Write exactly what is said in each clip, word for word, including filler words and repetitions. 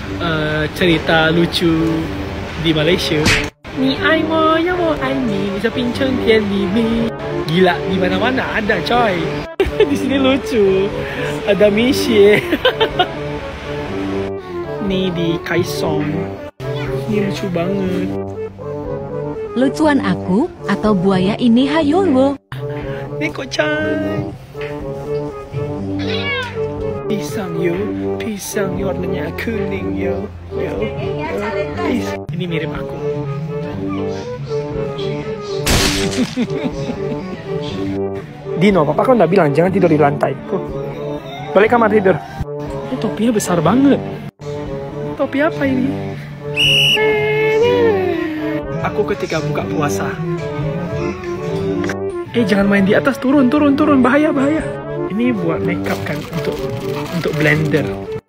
uh, cerita lucu di Malaysia. Ni ai mo ya mo ai ni bisa pincang tian li mi. Gila, di mana-mana ada coy. Di sini lucu. Ada Michie. Ni di Kaesong. Ini lucu banget. Lucuan aku atau buaya ini Hayolo? Neko-chan. Pisang yo, pisang yo warnanya kuning yo, yo, yo. Ini mirip aku. Dino, papa kan udah bilang jangan tidur di lantai. Tuh. Balik kamar tidur. Ini topinya besar banget. Topi apa ini? Aku ketika buka puasa. Eh jangan main di atas, turun, turun, turun, bahaya, bahaya. Ini buat makeup kan, untuk untuk blender.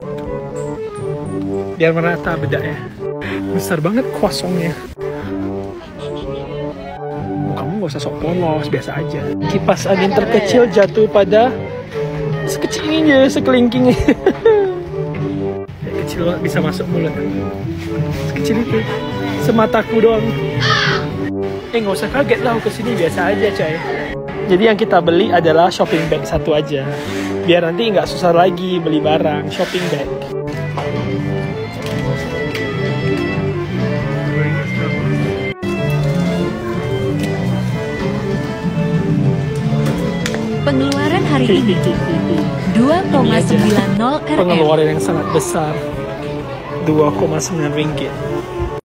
Biar merata bedaknya. Besar banget kuasongnya. Kamu gak usah sok polos, biasa aja. Kipas angin terkecil jatuh pada sekecil ini aja, sekelingking. Kecil banget, bisa masuk mulut. Sekecil itu, semataku doang. Eh nggak usah kaget lah, kesini biasa aja coy. Jadi yang kita beli adalah shopping bag satu aja. Biar nanti nggak susah lagi beli barang, shopping bag. Pengeluaran hari ini dua koma sembilan nol R M. Pengeluaran yang sangat besar, dua koma sembilan ringgit.